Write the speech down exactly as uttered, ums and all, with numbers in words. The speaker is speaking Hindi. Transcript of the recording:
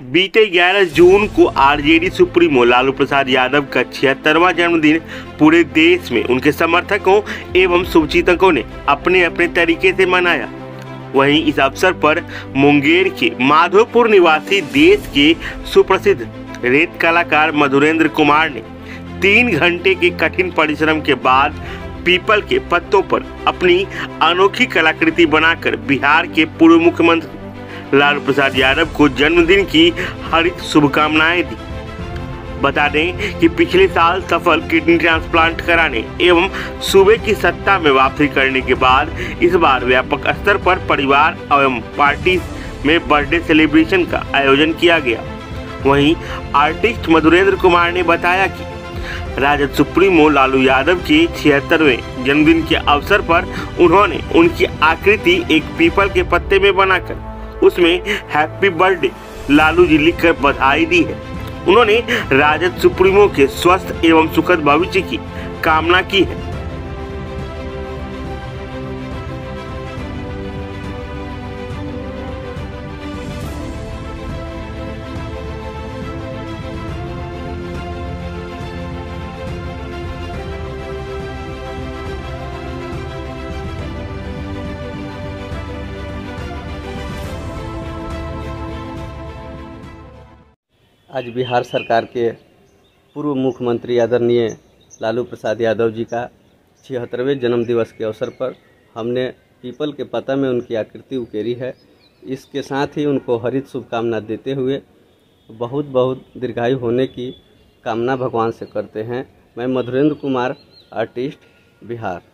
बीते ग्यारह जून को आरजेडी सुप्रीमो लालू प्रसाद यादव का छिहत्तरवां जन्मदिन पूरे देश में उनके समर्थकों एवं शुभचिंतकों ने अपने अपने तरीके से मनाया। वहीं इस अवसर पर मुंगेर के माधोपुर निवासी देश के सुप्रसिद्ध रेत कलाकार मधुरेंद्र कुमार ने तीन घंटे के कठिन परिश्रम के बाद पीपल के पत्तों पर अपनी अनोखी कलाकृति बनाकर बिहार के पूर्व मुख्यमंत्री लालू प्रसाद यादव को जन्मदिन की हार्दिक शुभकामनाएं दी। बता दें कि पिछले साल सफल किडनी ट्रांसप्लांट कराने एवं सूबे की सत्ता में वापसी करने के बाद इस बार व्यापक स्तर पर परिवार एवं पार्टी में बर्थडे सेलिब्रेशन का आयोजन किया गया। वहीं आर्टिस्ट मधुरेंद्र कुमार ने बताया कि राजद सुप्रीमो लालू यादव के छिहत्तरवें जन्मदिन के अवसर पर उन्होंने उनकी आकृति एक पीपल के पत्ते में बनाकर उसमें हैप्पी बर्थडे लालू जी लिखकर बधाई दी है। उन्होंने राजद सुप्रीमो के स्वस्थ एवं सुखद भविष्य की कामना की है। आज बिहार सरकार के पूर्व मुख्यमंत्री आदरणीय लालू प्रसाद यादव जी का छिहत्तरवें जन्म दिवस के अवसर पर हमने पीपल के पत्ता में उनकी आकृति उकेरी है। इसके साथ ही उनको हार्दिक शुभकामना देते हुए बहुत बहुत दीर्घायु होने की कामना भगवान से करते हैं। मैं मधुरेंद्र कुमार, आर्टिस्ट, बिहार।